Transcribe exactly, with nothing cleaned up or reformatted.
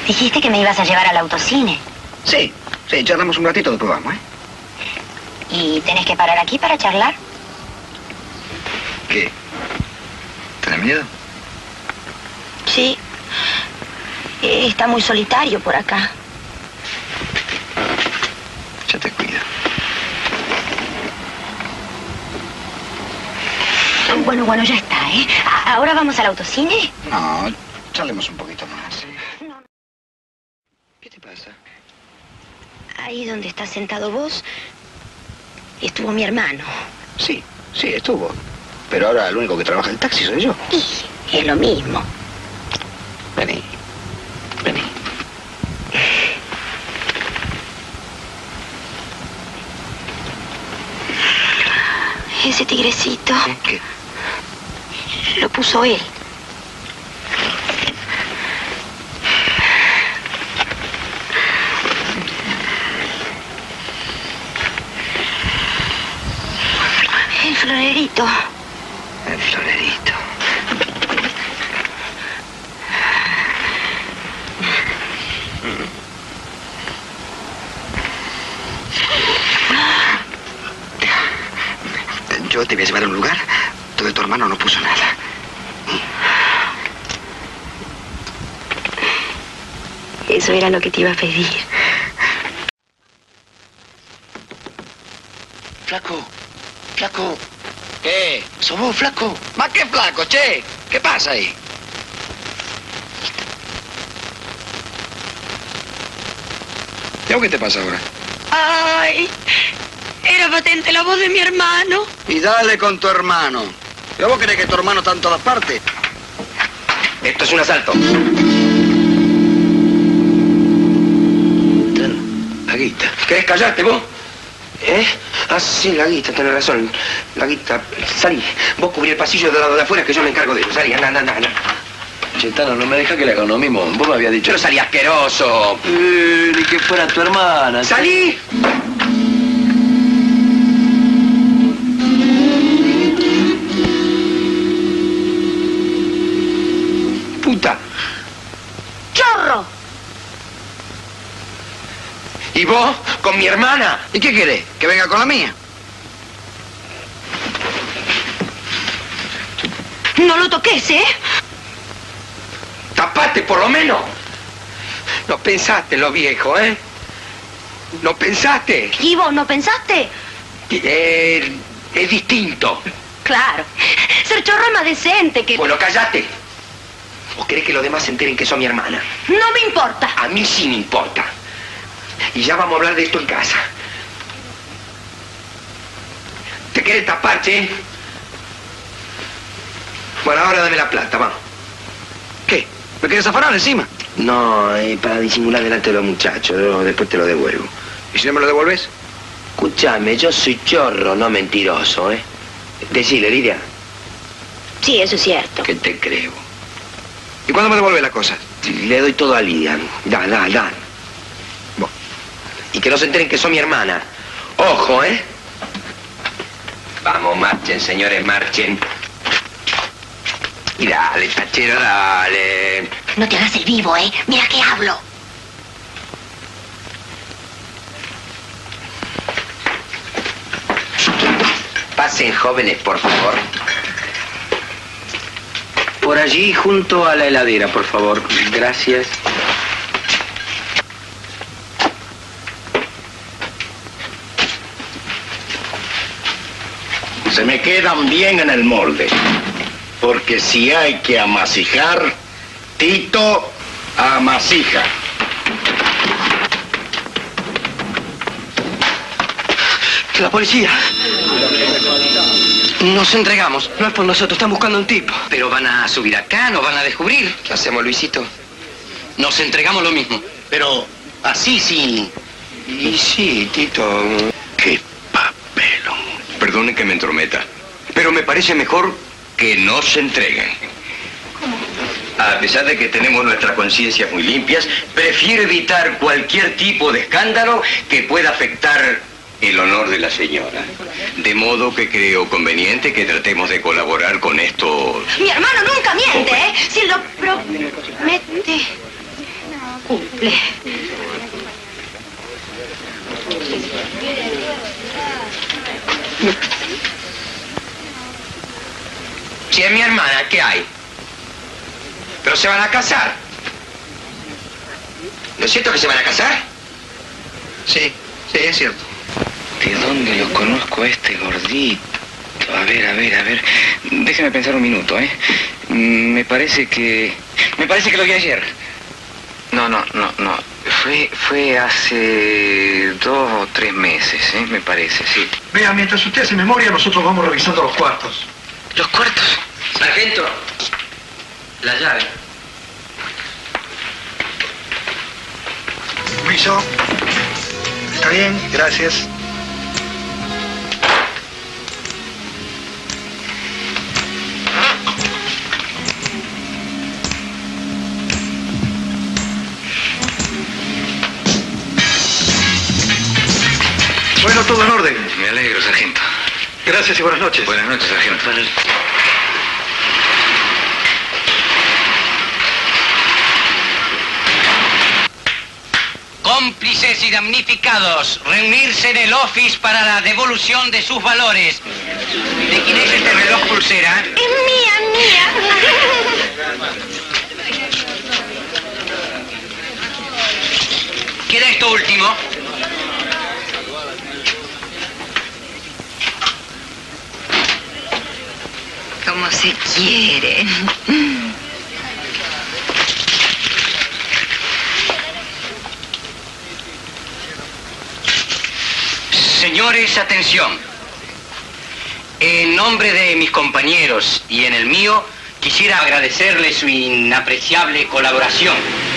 Dijiste que me ibas a llevar al autocine. Sí, sí, charlamos un ratito, después vamos, ¿eh? ¿Y tenés que parar aquí para charlar? ¿Qué? ¿Tenés miedo? Sí. Está muy solitario por acá. Ya te cuido. Bueno, bueno, ya está, ¿eh? ¿Ahora vamos al autocine? No, charlemos un poquito más. ¿Qué te pasa? Ahí donde estás sentado vos, estuvo mi hermano. Sí, sí, estuvo. Pero ahora el único que trabaja en el taxi soy yo. Y es lo mismo. Vení, vení. Ese tigrecito ¿Qué? lo puso él. El florerito. El florerito. Yo te voy a llevar a un lugar donde tu hermano no puso nada. Eso era lo que te iba a pedir. Flaco, flaco. ¿Qué? ¿Sos vos, flaco? ¿Más qué flaco, che? ¿Qué pasa ahí? ¿Y a vos qué te pasa ahora? Ay, era patente la voz de mi hermano. Y dale con tu hermano. ¿Y vos querés que tu hermano está en todas partes? Esto es un asalto. La guita. ¿Querés callarte vos? ¿Eh? Ah, sí, la guita, tenés razón. La guita. Salí. Vos cubrí el pasillo del lado de afuera que yo me encargo de eso. Salí, anda, anda, anda. Chetano, no me deja que le haga lo mismo. Vos me habías dicho... Pero salí asqueroso. Eh, ni que fuera tu hermana. ¡Salí! Puta. ¡Chorro! ¿Y vos? ¿Con mi hermana? ¿Y qué querés? ¿Que venga con la mía? No lo toques, ¿eh? ¡Tapate, por lo menos! No pensaste en lo viejo, ¿eh? No pensaste. ¿Y vos no pensaste? Eh, es distinto. Claro. Ser chorro es más decente que... Bueno, cállate. ¿O querés que los demás se enteren que soy mi hermana? No me importa. A mí sí me importa. Y ya vamos a hablar de esto en casa. ¿Te quieres tapar, che? Bueno, ahora dame la plata, vamos. ¿Qué? ¿Me querés afanar encima? No, eh, para disimular delante de los muchachos. Yo después te lo devuelvo. ¿Y si no me lo devolves? Escúchame, yo soy chorro, no mentiroso, ¿eh? Decile, Lidia. Sí, eso es cierto. Que te creo. ¿Y cuándo me devuelves las cosas? Le doy todo a Lidia. Da, da, da. Vos. Y que no se enteren que soy mi hermana. Ojo, ¿eh? Vamos, marchen, señores, marchen. Y dale, tachero, dale. No te hagas el vivo, ¿eh? Mira que hablo. Pasen, jóvenes, por favor. Por allí, junto a la heladera, por favor. Gracias. Se me quedan bien en el molde. Porque si hay que amasijar, Tito amasija. La policía. Nos entregamos. No es por nosotros, están buscando a un tipo. Pero van a subir acá, nos van a descubrir. ¿Qué hacemos, Luisito? Nos entregamos lo mismo. Pero así sí. Y sí, Tito. ¡Qué papelón! Perdone que me entrometa, pero me parece mejor que no se entreguen. A pesar de que tenemos nuestras conciencias muy limpias, prefiero evitar cualquier tipo de escándalo que pueda afectar el honor de la señora. De modo que creo conveniente que tratemos de colaborar con estos... Mi hermano nunca miente, ¿eh? Si lo promete... simple. Si es mi hermana, ¿qué hay? Pero se van a casar. ¿No es cierto que se van a casar? Sí, sí, es cierto. ¿De dónde lo conozco a este gordito? A ver, a ver, a ver. Déjeme pensar un minuto, ¿eh? Me parece que... Me parece que lo vi ayer. No, no, no, no. Fue, fue hace dos o tres meses, ¿eh? Me parece, sí. Vea, mientras usted hace memoria, nosotros vamos revisando los cuartos. ¿Los cuartos? Sargento, la llave. Permiso. Está bien, gracias. Bueno, todo en orden. Me alegro, sargento. Gracias y buenas noches. Buenas noches, sargento. Cómplices y damnificados, reunirse en el office para la devolución de sus valores. ¿De quién es este reloj pulsera? Es mía, mía. ¿Qué era esto último? Como se quiere. Señores, atención. En nombre de mis compañeros y en el mío, quisiera agradecerles su inapreciable colaboración.